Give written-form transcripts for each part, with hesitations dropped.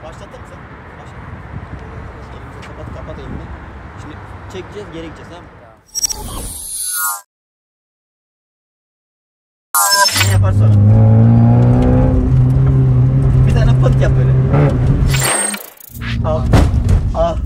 Başlattın mı sen? Başlat. Elimizi kapat elini. Şimdi çekeceğiz, geri gideceğiz, tamam mı? Ne yapar sonra? Bir tane pıt yap böyle. Al. Al.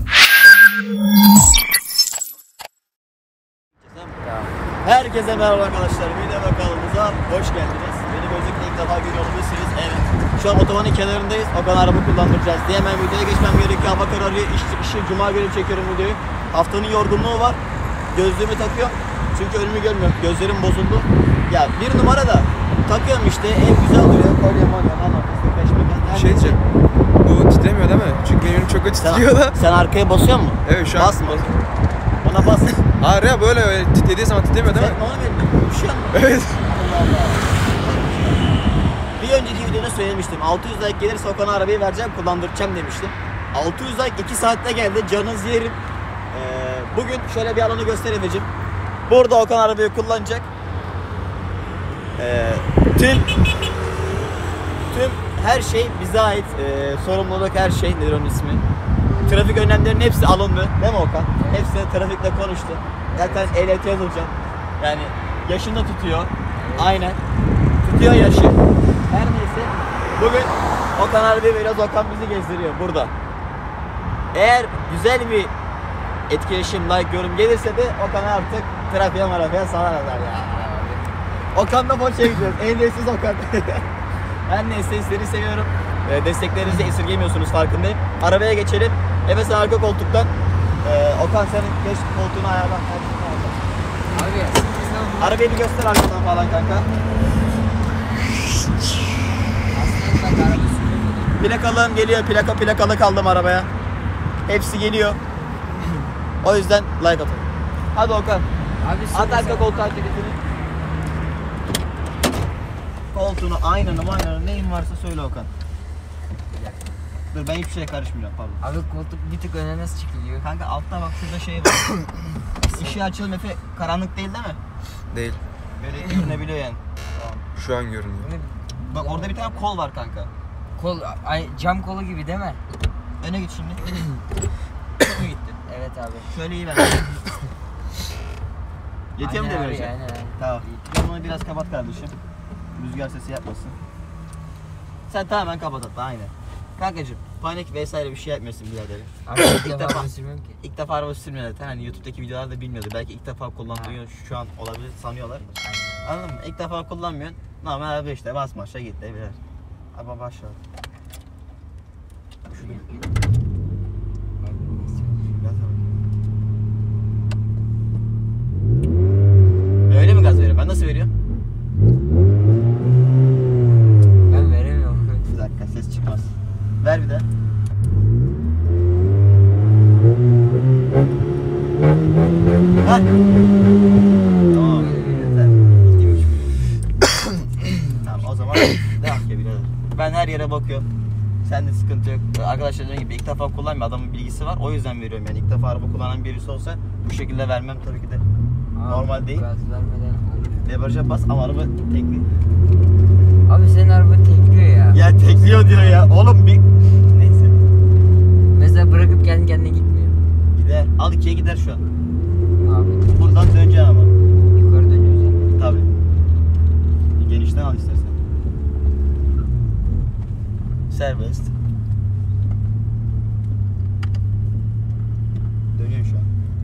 Herkese merhaba arkadaşlar. Video kanalımıza hoş geldiniz. Beni gözlükle ilk defa görüyor olabilirsiniz. Evet. Şu an otobanın kenarındayız. Okan araba kullandıracağız diye hemen videoya geçmem gerekiyor. Hava kararıyor. İş çıkışı cuma günü çekiyorum videoyu. Haftanın yorgunluğu var. Gözlüğümü takıyorum. Çünkü önümü görmüyorum. Gözlerim bozuldu. Ya bir numara da takıyorum işte. En güzel duruyor. Kolyem var. Şey diyeceğim. Bu titremiyor değil mi? Çünkü benim çok titriyor da. Sen arkaya basıyor musun? Evet şu an. Basma. Ona bas. Hayır ya böyle titrediği zaman titremiyor değil mi? Sen onu benim. Üşüyor musun? Evet. Allah Allah. Bir önceki videoda söylemiştim. 600 like gelirse Okan'a arabayı vereceğim, kullandıracağım demiştim. 600 like 2 saatte geldi. Canınızı yerim. Bugün şöyle bir alanı göster Efe'cim. Burada Okan arabayı kullanacak. Tüm her şey bize ait. Sorumluluk her şey. Nedir onun ismi? Trafik önlemlerinin hepsi alındı. Değil mi Okan? Hepsi trafikle konuştu. Zaten ehliyet yazılacak. Yani yaşında tutuyor. Aynen. Tutuyor yaşı. Her neyse. Bugün Okan arabayı veriyoruz. Okan bizi gezdiriyor burada. Eğer güzel bir etkileşim, like, yorum gelirse de Okan'a artık trafiğe salar eder ya. Okan'la boşa gidiyoruz. Ehliyetsiz Okan. Her neyse sizleri seviyorum. Desteklerinizi esirgemiyorsunuz farkındayım. Arabaya geçelim. Efe sen arka koltuktan. Okan senin geç koltuğunu ayarla. Abi. Arabayı bir göster arkadan falan kanka. Plakalığım geliyor. Plakalı kaldım arabaya. Hepsi geliyor. O yüzden like atalım. Hadi Okan. Abi at arka koltuğa kilitini. Koltuğunu aynanı neyin varsa söyle Okan. Dur ben hiçbir şeye karışmıyorum pardon. Abi koltuk bir tık öne nasıl çıkıyor? Kanka altta bak şurada şey var. Işığı açalım Efe. Karanlık değil mi? Değil. Böyle görünebiliyor yani. Tamam. Şu an görünüyor. Bak orada bir tane kol var kanka. Kol, cam kolu gibi değil mi? Öne git şimdi. Çok mu gitti? Evet abi. Şöyle iyi ben. Yetiyor mu devreci? Aynen. Tamam. Ben bunu biraz kapat kardeşim. Rüzgar sesi yapmasın. Sen tamamen kapat hatta aynen. Kankacığım panik vesaire bir şey yapmıyorsun biraderim. Abi ilk defa sürmüyorum ki. İlk defa araba sürmüyor zaten. Hani YouTube'daki videolarda bilmiyordu. Belki ilk defa kullanıyor şu an olabilir sanıyorlar. Anladın mı? İlk defa kullanmıyorsun. Normal araba işte bas marşa gitti birer. Araba başla. Öyle mi gaz veriyor? Ben nasıl veriyorum? Ben veremiyorum. Bir dakika ses çıkmaz. Ver bir de. Hadi. Tamam. Yeter. İyiymiş. Tamam o zaman devam ki birader. Ben her yere bakıyorum. Sende sıkıntı yok. Arkadaşlar dediğim gibi ilk defa kullanmıyor. Adamın bilgisi var. O yüzden veriyorum yani. İlk defa araba kullanan birisi olsa bu şekilde vermem tabii ki de. Normal değil. Gaz vermeden olmuyor. Debriyaja bas ama araba tekli. Abi senin araba tekliyor ya. Ya tekliyor diyor ya. Oğlum bir... Neyse. Mesela bırakıp kendi kendine gitmiyor. Gider. Al ikiye gider şu an. Abi. Buradan döneceksin ama. Yukarı dönüyoruz yani. Tabii. Genişten al istersen. Serbest. Dönüyor şu an.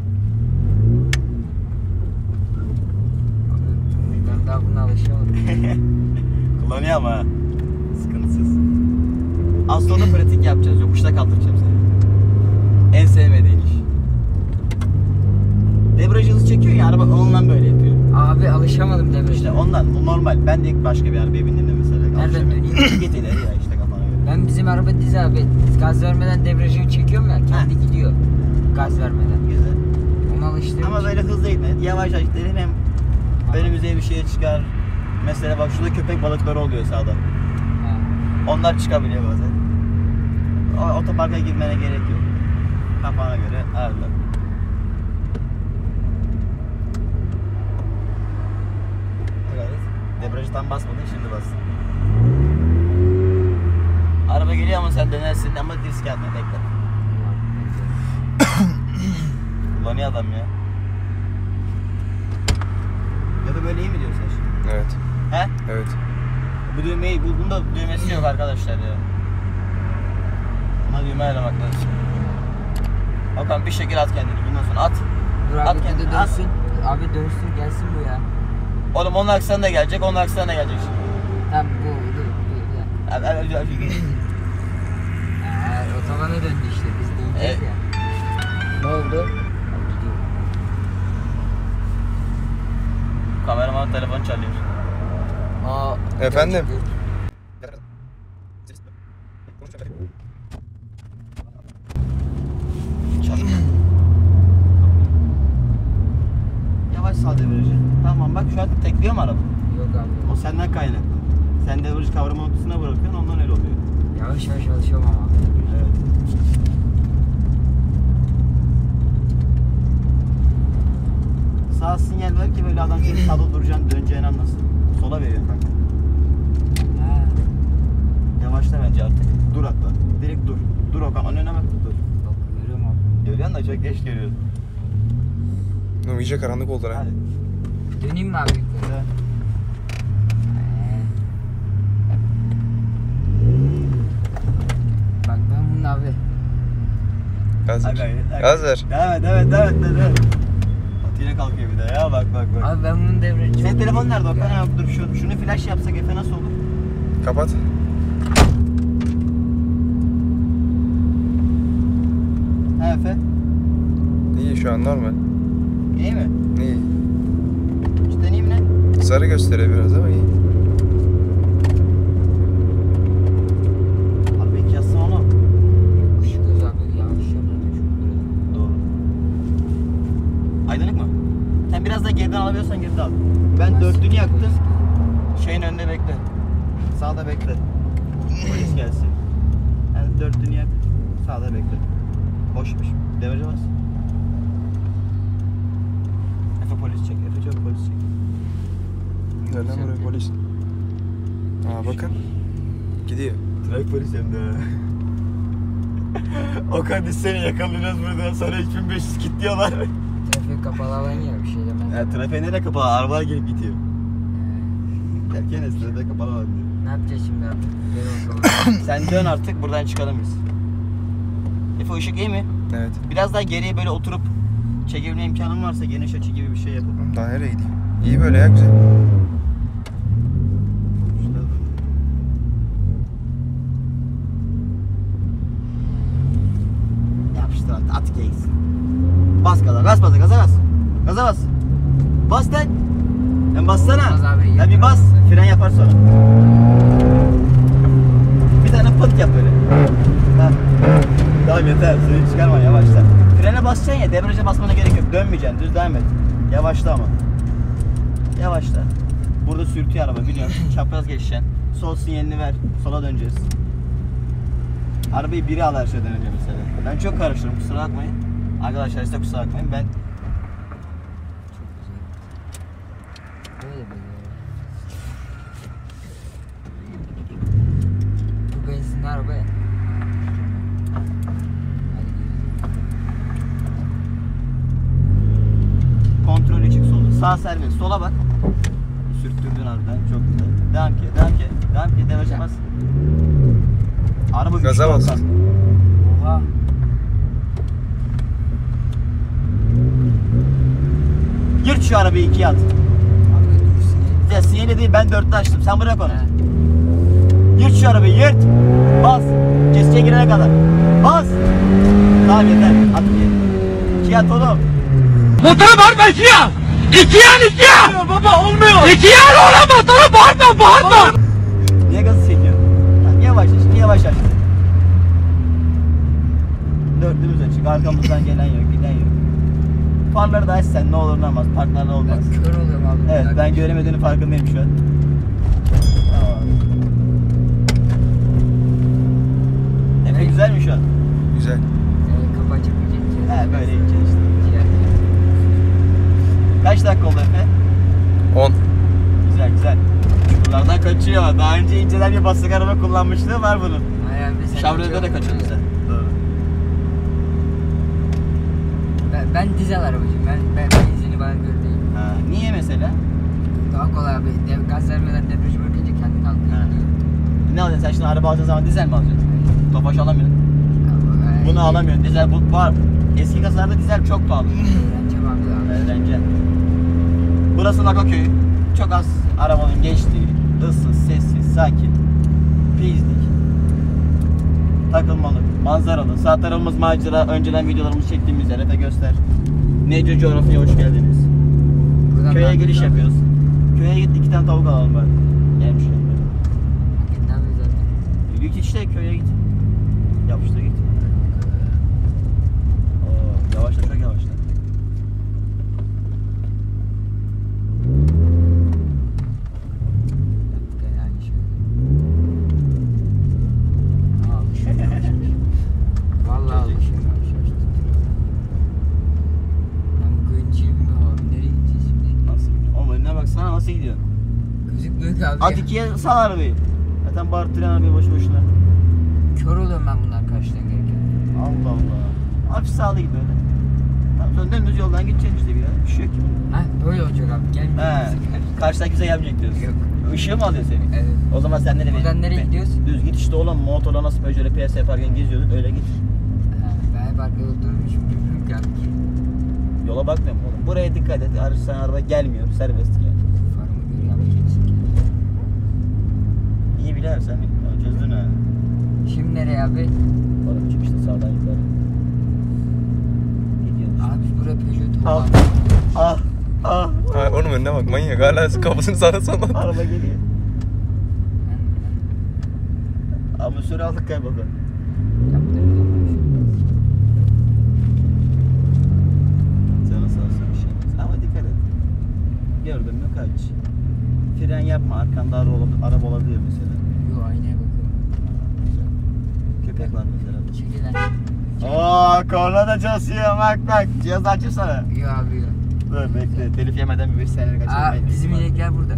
Ben daha buna alışamadım. Kullanıyor ama ha. Sıkıntısız. Az sonra pratik yapacağız. Yokuşta kaldıracağım seni. En sevmediğin iş. Debriyaj hızı çekiyor ya araba ondan böyle yapıyor. Abi alışamadım debriyaja. İşte ondan bu normal. Ben de ilk başka bir arabaya bindiğimde mesela. Nereden döneyim? Git ileri ya işte kafana göre. Ben bizim araba diz abi. Gaz vermeden debriyajı çekiyorum ya. Kendi gidiyor. Gaz vermeden. Güzel. Ona alıştığım Ama için. böyle hızlı gitme. Yavaş yavaş gidelim hem önümüze bir şey çıkar. Mesela bak şurada köpek balıkları oluyor sağda. Ha. Onlar çıkabiliyor bazen. Otoparka girmene gerek yok. Kafana göre ayarla. Evet. Debriyajı tam basmadın şimdi bas. Araba geliyor ama sen dönersin ama risk alma, bekle. Kullanıyor adam ya. Ya da böyle iyi mi diyorsun sen? Evet. He? Evet. Bu düğmeyi, bunda düğmesi yok arkadaşlar ya. Buna düğme ayarlamak lazım. Bakalım bir şekil at kendini, bundan sonra at. Dur At abi kendini, de at. dönsün. Abi dönsün gelsin bu ya. Oğlum onun aksana da gelecek, onun aksana da gelecek şimdi. Tamam bu dur. Abi. Otobana döndü işte biz döneceğiz ya. Ne oldu? Abi gidiyor. Kameraman telefon çalıyor. Aa, Efendim? Çalıyor. Yavaş sağ devreci. Tamam bak şu an tekliyor mu araba? Yok abi. O senden kaynaklı. Sen devreci kavrama noktasına bırakıyorsun, ondan öyle oluyor. Yavaş yavaş alışıyorum ama. Evet. Sağ sinyal ver ki böyle adam senin sağda duracağını, döneceğini anlasın. Sola veriyor kanka. Ha. Yavaşla bence artık. Dur hatta. Direkt dur. Dur Okan, önüne bak. Dur. Bak görüyorum abi. Görüyorsun da çok geç görüyorsun. Oğlum iyice karanlık oldu lan. Hadi. Döneyim mi abi yukarı? Güzel. Bak ben bunun abi. Gaz ver. Aga, Gaz ver. Evet. Bak yine kalkıyor bir de ya, bak. Abi ben bunun devreci. Senin telefon nerede Okan? Ha, dur şunu flash yapsak Efe nasıl olur? Kapat. Ha Efe? İyi şu an normal. İyi mi? İyi. Cidden iyi mi ne? Sarı gösteriyor biraz ama iyi. Abi belki yazsın onu. Işık göz abi yavaş yapıyor. Doğru. Aydınlık mı? Sen biraz daha geriden alabiliyorsan geride al. Ben dörtlüğünü yaktım. Şeyin önünde bekle. Sağda bekle. Polis gelsin. Yani dörtlüğünü yak. Sağda bekle. Boşmuş. Devrece bas. Efe polis çek. Efe çabuk polis çek. Nereden buraya polis? Aa bakın. Gidiyor. Trafik polisi hem de. Okan biz seni yakalayacağız buradan sonra 3500 kilitliyorlar. Trafik kapalı alan ya bir şey demez. Ya trafiğe nereye kapalı? Arabalar gelip gidiyor. Erken esnede kapalı alan diyor. Ne yapacağız şimdi abi? Gel bakalım. Sen dön artık, buradan çıkalım biz. Efe ışık iyi mi? Evet. Biraz daha geriye böyle oturup çekebilme imkanın varsa geniş açı gibi bir şey yapalım. Daha nereye gideyim? İyi böyle ya güzel. Yapıştır at geysin. Bas gaza, gaza bas. Gaza bas. Bas lan. Lan bassana. Bas abi, Lan bir bas. Fren yapar sonra. Bir tane pıt yap böyle. Ha. Tamam yeter. Seni çıkarma, yavaşla. Frene basacaksın ya, debriyaja basmana gerek yok. Dönmeyeceksin, düz devam et. Yavaşla ama. Yavaşla. Burada sürtüyor araba biliyorsun. Çapraz geçeceksin. Sol sinyalini ver. Sola döneceğiz. Arabayı biri al her şeyden önce mesela. Ben çok karıştırdım, kusura bakmayın. Arkadaşlar size kusura bakmayın. Ben Çok güzel. Böyle böyle. Bu benzinli araba ya. Hadi gidelim. kontrolü çık sola. Sağ serbest. Sola bak. Sürttürdün harbiden. Çok güzel. Devam ki. Devam bas. Araba Gaza güçlü bas. Okan. Oha. Yırt şu arabayı ikiye at. Abi dursun ya. Ya sinyali değil, ben dörtte açtım. Sen bırak onu. He. Yırt şu arabayı, yırt. Bas. Kesiciye girene kadar. Bas. Tamam yeter. At ikiye. İkiye at oğlum. Motoru bağırma ikiye! İkiye! Baba olmuyor! İkiye oğlum motoru bağırma! Niye gazı çekiyorsun? Tamam, yavaş şimdi yavaş aç. Dörtlümüz açık. Arkamızdan gelen yok, giden yok. Farları da aç sen, ne olur ne olmaz. Parklarda olmaz. Ben kör oluyorum abi. Evet, ben göremediğinin farkındayım şu an. Tamam. Efe güzel mi şu an? Güzel. Kapı açıp gideceğiz. He böyle gideceğiz işte. Kaç dakika oldu Efe? 10. Güzel. Çukurlardan kaçıyor. Daha önce inceler bir basık araba kullanmışlığı var bunun. Aynen mesela. Chevrolet'de de kaçırdın sen. Doğru. Ben dizel arabacıyım. Ben benzini bana göre değil. Ha, niye mesela? Daha kolay abi. Gaz vermeden debriyajı bırakınca kendi kalkıyor. Ha. Ne alacaksın sen şimdi araba alacağın zaman dizel mi alacaksın? Tofaş alamıyorsun. Bunu alamıyorsun. Dizel bu var. Eski kasalarda dizel çok pahalı. Öğreneceğim abi. Öğrenci. Burası Lakaköy. Çok az arabanın geçtiği, ıssız, sessiz, sakin, pizlik, takılmalık, manzaralı. Sağ tarafımız macera. Önceden videolarımızı çektiğimiz yer. Efe göster. Nece coğrafyaya hoş geldiniz. Buradan Köye ben- giriş yapıyoruz. Köye git 2 tane tavuk alalım bari. Gelmişken böyle. Gitmem mi zaten? Git işte köye git. Yapıştır git. Oo, yavaşla çok yavaşla. Gel yani şöyle. Aa, alışıyorum yavaş yavaş. Vallahi alışıyorum yavaş yavaş tutuyorum. Ben bu köyüncüyüm ya abi. Nereye gideceğiz şimdi? Nasıl gidiyor? Oğlum önüne baksana nasıl gidiyor? Gözükmüyor ki abi. At ikiye sal arabayı. Zaten bağırttıran arabayı boşu boşuna. Kör oluyorum ben bunlar karşıdan gelirken. Allah Allah. Hafif sağlı git öyle. Tamam sonra dönümüz yoldan gideceksin işte bir ya. Bir şey yok ki. Ha böyle olacak abi. Gelmiyor He. musun karşıdan? Karşıdan kimse gelmeyecek diyorsun. Yok. Işığı mı alıyor seni? Evet. O zaman sen nereye? Buradan nereye gidiyoruz? Düz git işte oğlum. Motorla nasıl Peugeot'la piyasa yaparken geziyorduk öyle git. Ha, ben hep arkada oturmuşum. Bilmiyorum ki abi. Yola bakmıyorum oğlum. Buraya dikkat et. Sen araba gelmiyor. Serbest yani. Farımı görüyor abi. Kimsin ki? İyi biler sen çözdün ha. Şimdi nereye abi? Oğlum çık işte sağdan yukarı. Gidiyorsun işte. Abi biz buraya Peugeot Ah. tuğla. Ah. Ah. Ha, oğlum önüne bak manyak. Hala kafasını sağa sola. Araba geliyor. Amatörü aldık kayboldu. Canı sağ olsun bir şey olmaz. Ama dikkat et. Gördün mü kaç. Fren yapma. Arkanda araba olabiliyor mesela. Yo aynaya bakıyorum. Köpek var mesela. Çekil lan. Ooo korna da çalışıyor. Bak. Cihaz açayım sana. Yo abi yo. Dur bekle. Telif yemeden bir 5 senelik açalım. Aa bizim inekler burada.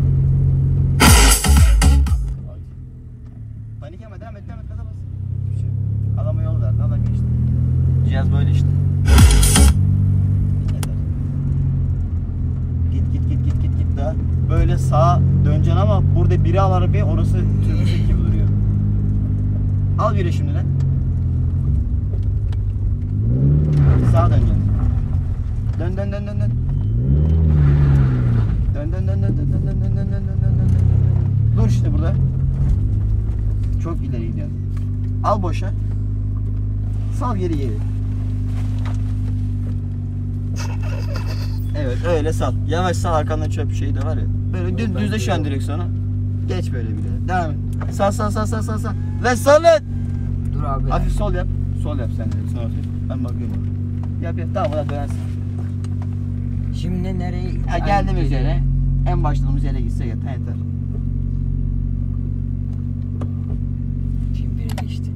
Panik yeme devam et gaza bas. Bir şey yok. Adama yol verdi adam geçti. Cihaz böyle işte. Yeter. Git daha. Böyle sağa döneceksin ama burada biri al arabayı orası tümsek gibi duruyor. Al biri şimdi lan. Sağa döneceksin. Dön. Dön. Dur işte burada. Çok ileri gidiyorsun. Al boşa. Sal geri. Evet öyle sal. Yavaş sal arkanda çöp şeyi de var ya. Böyle düzle şu an direksiyonu. Geç böyle bile. Devam et. Sal. Ve sal et. Dur abi. Hafif sol yap. Sol yap sen de. Sonra ben bakıyorum oraya. Yap. Tamam buna dönersin. Şimdi nereye? Ha, geldiğimiz yere. En başladığımız yere gitsek yeter. Şimdi biri geçti.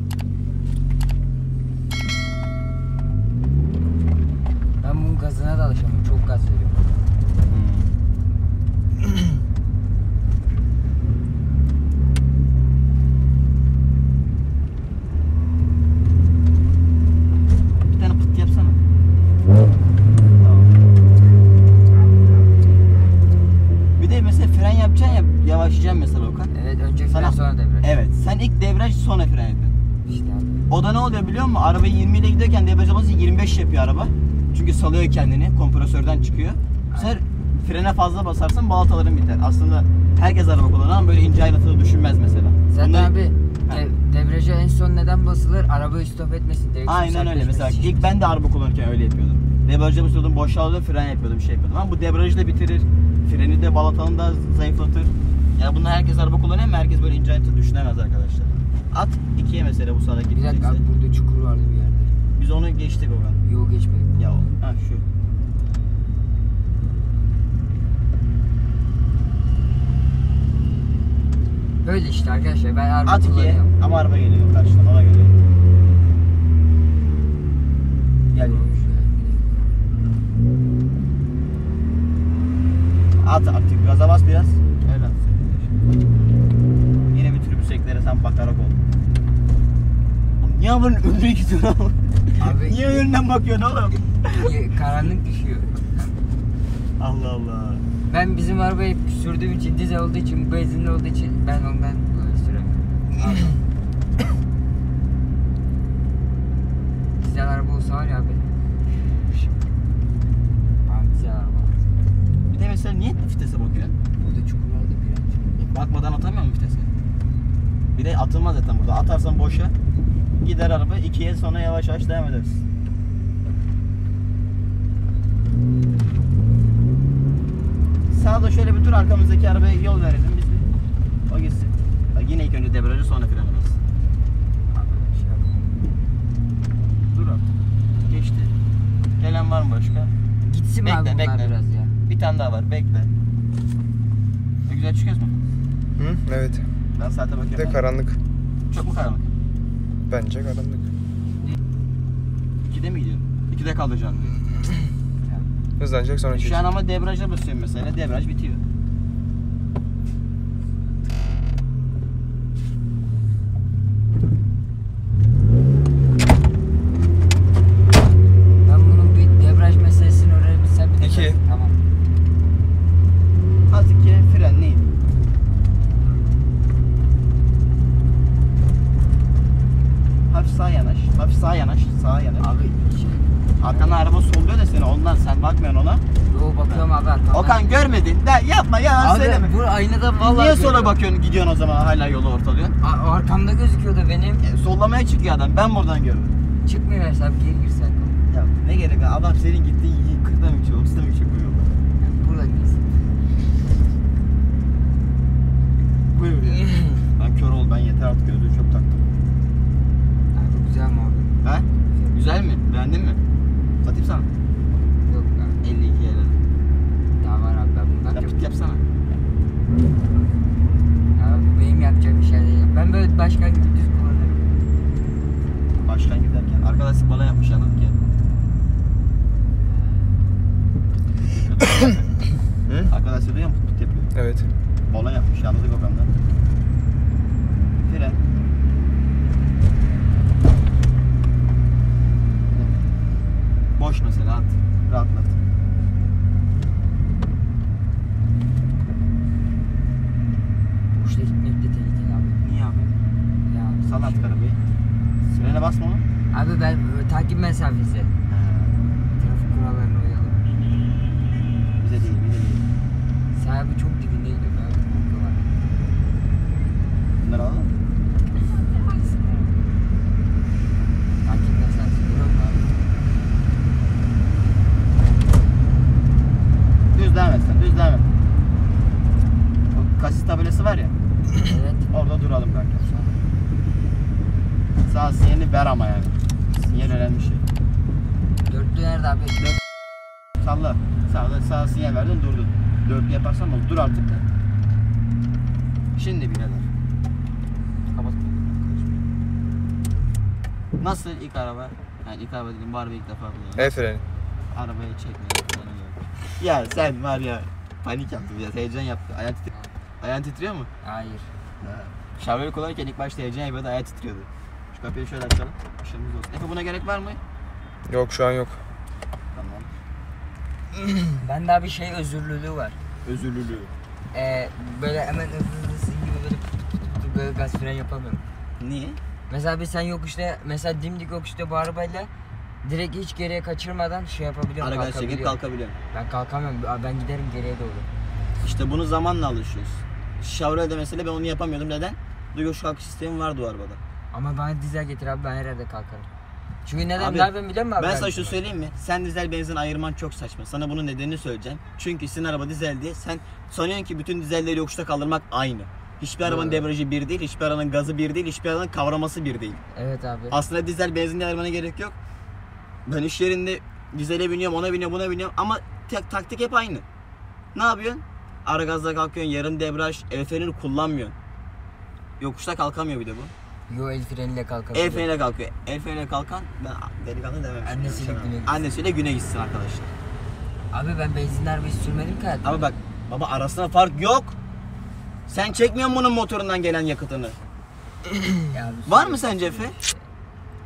Ben bunun gazına da alışamıyorum. Çok gaz veriyor. Bir tane pıt yapsana. Bir de mesela fren yapacaksın ya yavaşlayacaksın mesela Okan. Evet önce fren Sana- sonra debriyaj. Evet sen ilk debriyaj sonra fren yapıyorsun. İşte abi. O da ne oluyor biliyor musun? Arabayı 20 ile gidiyorken debriyaja basınca 25 yapıyor araba. Çünkü salıyor kendini, kompresörden çıkıyor. Bu sefer frene fazla basarsan balataların biter. Aslında herkes araba kullanır ama böyle ince ayrıntılı düşünmez mesela. Zaten Bunları- abi Ha. debriyaja en son neden basılır? Arabayı stop etmesin. direksiyon Aynen öyle. sertleşmesi Mesela için. ilk ben de araba kullanırken öyle yapıyordum. Debriyaja basıyordum, boşalıyordum, fren yapıyordum, bir şey yapıyordum. Ama bu debriyajı da bitirir. Freni de balatanı da zayıflatır. Yani bunlar herkes araba kullanıyor ama herkes böyle ince ayrıntı düşünemez arkadaşlar. At 2'ye mesela bu sana Bir dakika gidecekse. abi burada çukur vardı bir yerde. Biz onu geçtik Okan. Yok geçmedik. Ya o. Ha şu. Böyle işte arkadaşlar ben araba At 2'ye kullanıyorum. ama araba geliyor karşıdan ona göre. Gel. At artık gaza bas biraz. Öyle at. Yine bir tribüseklere sen bakarak ol. Niye bunun önüne gidiyorsun oğlum? Abi Niye önünden bakıyorsun oğlum? karanlık düşüyor. Allah Allah. Ben bizim arabayı sürdüğüm için, dizel olduğu için, benzinli olduğu için ben ondan böyle süremiyorum. Dizel araba olsa var ya abi. Bana dizel araba. Bir de mesela niye vitese bakıyorsun? Burada çukurlarda bir Bakmadan atamıyor musun vitese? Bir de atılmaz zaten burada. Atarsan boşa gider araba 2'ye, sonra yavaş yavaş devam ederiz. Sağda şöyle bir tur, arkamızdaki arabaya yol verelim biz bir. O gitsin. Bak yine ilk önce debriyajı, sonra frene bas. Abi şey yapalım. Dur artık. Geçti. Gelen var mı başka? Gitsin Bekle, abi bunlar bekle. biraz ya. Bir tane daha var, bekle. Ne güzel çıkıyoruz mu? Hı? Evet. Ben saate Bir de bakıyorum. karanlık. Çok mu karanlık? Bence karanlık. 2'de mi gidiyorsun? 2'de kalacaksın diyor. Hızlanacak sonra Şu çekecek. an ama debriyaja basıyorum mesela. Debriyaj bitiyor. Ben bunun bir debriyaj meselesini öğrenebilsem bir de. İki. Tamam. Azıcık ki frenleyin. Hafif sağa yanaş. Hafif sağa yanaş. Sağa yanaş. Abi şey. Arkana araba solluyor da seni, ondan sen bakmıyorsun ona. Yo bakıyorum abi arkamdan. Okan görmedin. De yapma, yalan söyleme. Abi bu aynada vallahi Niye sola görüyorum. bakıyorsun, gidiyorsun o zaman hala yolu ortalıyorsun? Arkamda gözüküyordu benim. Sollamaya çıkıyor adam, ben buradan gördüm. Çıkmıyor mesela, geri girsen. Ya ne gerek var, adam senin gittiğin 40'da mı geçiyor, 30'da mı geçiyor bu yolda? Burada değilsin. Buyur ya. Ben kör ol, ben yeter artık, gözlüğü çok taktım. Abi güzel mi abi? He? Güzel mi? Beğendin mi? Satayım sana. Yok abi. 52 lira. Daha var abi, ben bundan Ya çok. pit yapsana. Abi benim yapacak bir şey değil. Ben böyle başkan gibi düz kullanırım. Başkan giderken. Arkadaşlık bana yapmış, anladık ya. Hı? Arkadaş duyuyor musun? Pit yapıyor. Evet. Bola yapmış, anladık Okan'dan. Fren. Boş mesela, at. Rahatlat. Boşta gitmek de tehlikeli abi. Niye abi? Ya Sal artık arabayı. Frene basma onu. abi ben takip mesafesi. Trafik kurallarına uyalım. Bize değil, bize değil. Sahibi çok dibinde gidiyor abi. Korkuyorlar. Bunları alalım. Takip mesafesi görüyor musun abi? Düz devam et sen, düz devam et. O kasis tabelası var ya, Evet. orada duralım kanka. Sağ sinyalini ver ama yani. Sinyal önemli bir şey. Dörtlü nerede abi? Salla. Sağ sinyal verdin, durdun. Dörtlü yaparsan olur. Dur artık da. Şimdi birader. Kapat. Nasıl ilk araba? Yani ilk araba dedim, bu araba ilk defa kullanıyorum. El freni. Arabayı çekmeye. Ya sen var ya, panik yaptın biraz, heyecan yaptı. Ayağın titriyor mu? Hayır. Şarjörü kullanırken ilk başta heyecan yapıyordu, ayağı titriyordu. Şu kapıyı şöyle açalım. Işığımız olsun. Efe, buna gerek var mı? Yok şu an yok. Tamam. Bende abi şey özürlülüğü var. Özürlülüğü. Böyle hemen hızlısın gibi böyle gaz fren yapamıyorum. Niye? Mesela bir sen yokuşta, mesela dimdik yokuşta bu arabayla direkt hiç geriye kaçırmadan şey yapabiliyorum, Ara gaz çekip kalkabiliyorum. kalkabiliyorum. Ben kalkamıyorum, ben giderim geriye doğru. İşte bunu zamanla alışıyoruz. Chevrolet'de mesela ben onu yapamıyordum. Neden? Duyguş kalkış sistemi vardı o arabada. Ama bana dizel getir abi, ben her yerde kalkarım. Çünkü neden Abi, biliyor musun abi? Ben sana şunu söyleyeyim mi? Sen dizel benzin ayırman çok saçma. Sana bunun nedenini söyleyeceğim. Çünkü sizin araba dizel diye sen sanıyorsun ki bütün dizelleri yokuşta kaldırmak aynı. Hiçbir arabanın Doğru. debriyajı bir değil, hiçbir arabanın gazı bir değil, hiçbir arabanın kavraması bir değil. Evet abi. Aslında dizel benzinle ayırmana gerek yok. Ben iş yerinde dizele biniyorum, ona biniyorum, buna biniyorum ama taktik hep aynı. Ne yapıyorsun? Ara gazla kalkıyorsun, yarım debriyaj, el frenini kullanmıyorsun. Yokuşta kalkamıyor bir de bu. Yo, el freniyle kalkabiliyor. El freniyle kalkıyor. El freniyle kalkan, ben delikanlı dememişim. Annesiyle güne gitsin. Annesiyle güne gitsin arkadaşlar. Abi ben benzinli arabayı sürmedim ki hayatımda. Ama bak baba, arasında fark yok. Sen çekmiyorsun bunun motorundan gelen yakıtını. Ya abi, Var mı sence Efe?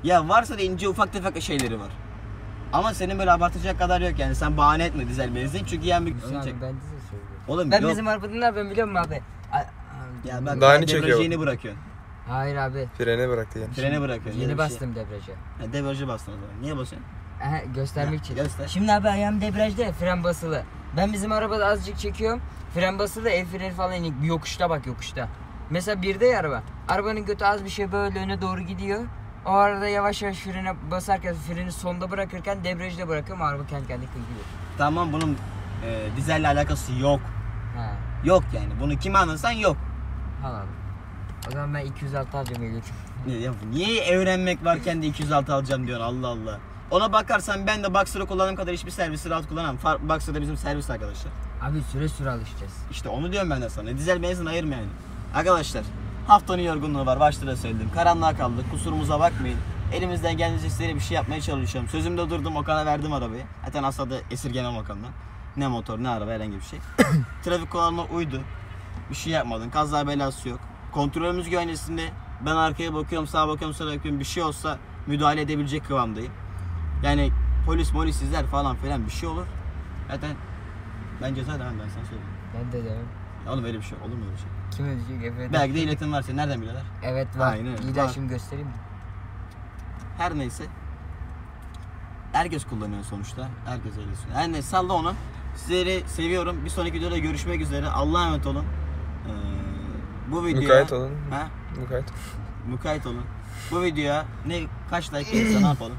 Ya varsa da ince ufak tefek şeyleri var. Ama senin böyle abartacak kadar yok yani. Sen bahane etme dizel benzin çünkü yani bir Abi, çek. ben de söylüyorum. Oğlum Ben yok. bizim arabadan ne yapıyorum biliyor musun abi? Ya bak Daha yeni debriyajı çekiyor. yeni bırakıyorsun. Hayır abi. Frene bıraktı yani. Frene bırakıyorsun. Yeni ya da bir şey. bastım debriyaja. Ha, debriyajı bastın o zaman. Niye basıyorsun? Göstermek Ya, için. göster. Şimdi abi ayağım debriyajda ya, fren basılı. Ben bizim arabada azıcık çekiyorum. Fren basılı, el freni falan inik. Bir yokuşta bak, yokuşta. Mesela birde ya araba. Arabanın götü az bir şey böyle öne doğru gidiyor. O arada yavaş yavaş frene basarken, freni sonda bırakırken debriyajda bırakıyorum. Araba kendi kendine kıyıyor. Tamam bunun dizelle alakası yok. Ha. Yok yani. Bunu kime anlatsan yok. Al abi. O zaman ben 206 alacağım Eylül. Niye öğrenmek varken de 206 alacağım diyorsun Allah Allah. Ona bakarsan ben de Boxer'ı kullandığım kadar hiçbir servisi rahat kullanamam. Boxer da bizim servis arkadaşlar. Abi süre alışacağız. İşte onu diyorum ben de sana. Dizel benzin ayırma yani. Arkadaşlar haftanın yorgunluğu var. Başta da söyledim. Karanlığa kaldık. Kusurumuza bakmayın. Elimizden geldiğince sizlere bir şey yapmaya çalışıyorum. Sözümde durdum. Okan'a verdim arabayı. Zaten asla da esirgemem Okan'dan. Ne motor ne araba herhangi bir şey. Trafik kuralına uydu. Bir şey yapmadın. Kaza belası yok. Kontrolümüz güvencesinde ben arkaya bakıyorum, sağa bakıyorum, sola bakıyorum. Bir şey olsa müdahale edebilecek kıvamdayım. Yani polis izler falan filan bir şey olur. Zaten ben ceza demem ben sana söyleyeyim. Ben de demem. Ya oğlum öyle bir şey olur mu öyle bir şey? Kim ödeyecek? Evet. Belki de iletim varsa nereden biliyorlar? Evet var. Aynen öyle. İyi de Var. şimdi göstereyim mi? Her neyse. Herkes kullanıyor sonuçta. Herkes öyle düşünüyor. Her neyse salla onu. Sizleri seviyorum. Bir sonraki videoda görüşmek üzere. Allah'a emanet olun. Bu videoya... Mukayyet olun. Ha? Mukayyet. Mukayyet olun. Bu videoya kaç like gelirse ne yapalım?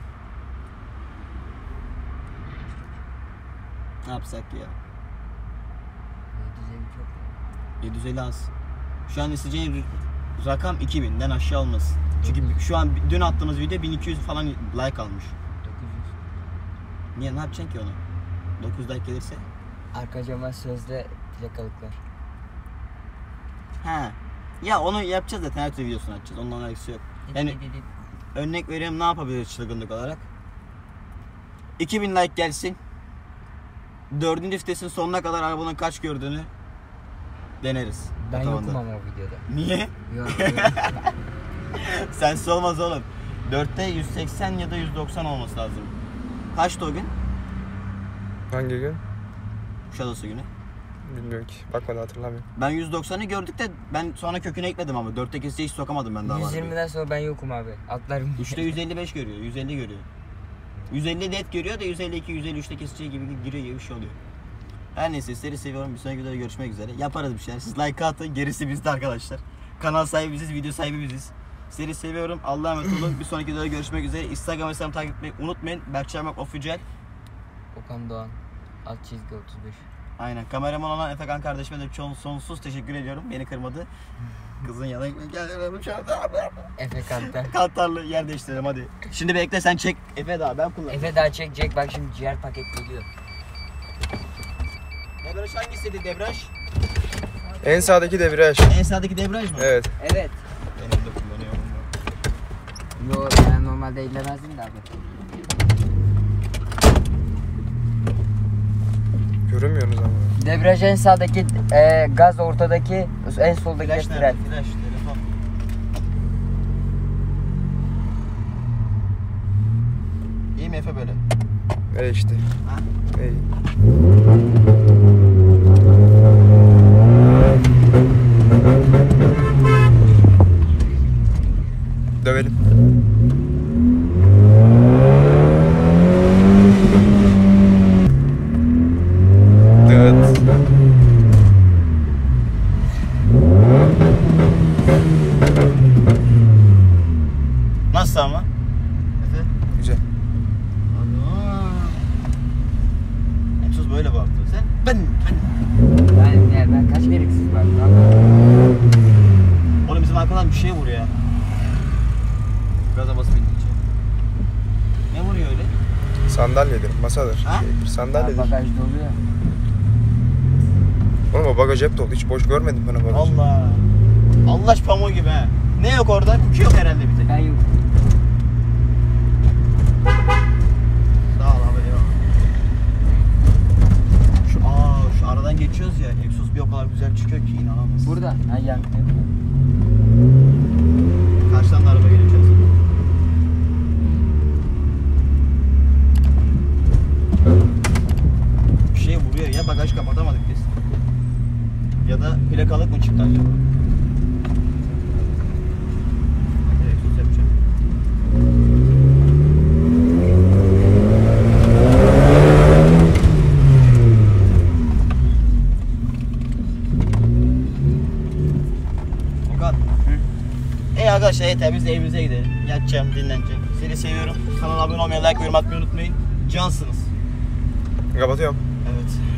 Ne yapsak ya? 750 az. Şu an isteyeceğin rakam 2000'den aşağı olmasın. Çünkü şu an dün attığımız video 1200 falan like almış. 900. Niye ne yapacaksın ki onu? 9 like gelirse? Arka cama sözde plakalıklar. He. Ya onu yapacağız zaten her türlü videosunu açacağız. Ondan alakası yok. Yani örnek veriyorum ne yapabiliriz çılgınlık olarak? 2000 like gelsin. 4. vitesin sonuna kadar arabanın kaç gördüğünü deneriz. Ben Otobanda. yokum ama o videoda. Niye? Yok. Sensiz olmaz oğlum. 4'te 180 ya da 190 olması lazım. Kaçtı o gün? Hangi gün? Kuşadası günü. Bilmiyorum ki. Bakmadan hatırlamıyorum. Ben 190'ı gördük de ben sonra köküne ekledim ama 4'te kesici hiç sokamadım ben daha. 120'den sonra ben yokum abi. Atlarım. 3'te 155 görüyor, 150 görüyor. 150 net görüyor da 152, 153'te kesici gibi giriyor gibi bir şey oluyor. Her neyse sizleri seviyorum. Bir sonraki videoda görüşmek üzere. Yaparız bir şeyler. Siz like atın. Gerisi bizde arkadaşlar. Kanal sahibi biziz, video sahibi biziz. Sizleri seviyorum. Allah'a emanet olun. Bir sonraki videoda görüşmek üzere. Instagram hesabımı takip etmeyi unutmayın. Berkçaymak Official. Okan Doğan. Alt çizgi 35. Aynen. Kameraman olan Efekan kardeşime de sonsuz teşekkür ediyorum. Beni kırmadı. Kızın yanına gel. Efe Kanta. Kantarlı yer değiştirelim hadi. Şimdi bekle sen çek. Efe daha ben kullanayım. Efe daha çekecek. Bak şimdi ciğer paket geliyor. Debriyaj hangisiydi debriyaj? En sağdaki debriyaj. En sağdaki debriyaj mı? Evet. Evet. Benim de kullanıyorum. Yo ben normalde ellemezdim de abi. Göremiyorsunuz ama. Debriyaj en sağdaki, gaz ortadaki, en soldaki Flash fren. nerede? Flash, telefon. İyi mi Efe böyle? İşte. Ha? İyi. Dövelim. Evet. Nasıl ama? Efe? Güzel. Ana. Egzoz böyle bağırdı. Sen? Ben. Ben kaç gereksiz var lan. Oğlum bizim arkadan bir şey vuruyor ya. Gaza basıp gidince. Ne vuruyor öyle? Sandalyedir, masadır. Ha? Şeydir, sandalyedir. Bagaj doluyor. Oğlum o bagaj hep dolu. Hiç boş görmedim ben o bagajı. Allah. Allah pamuğu gibi he. Ne yok orada? Kuki yok herhalde bir tek. Ben yokum. Sağ ol abi eyvallah. Şu aradan geçiyoruz ya. Egzoz bir o kadar güzel çıkıyor ki inanamazsın. Burada. Ha yankı. Karşıdan da araba geliyor. Arkadaşlar yeter biz de evimize gidelim. Yatacağım, dinleneceğim. Seni seviyorum. Kanala abone olmayı, like ve yorum atmayı unutmayın. Cansınız. Kapatıyorum. Evet.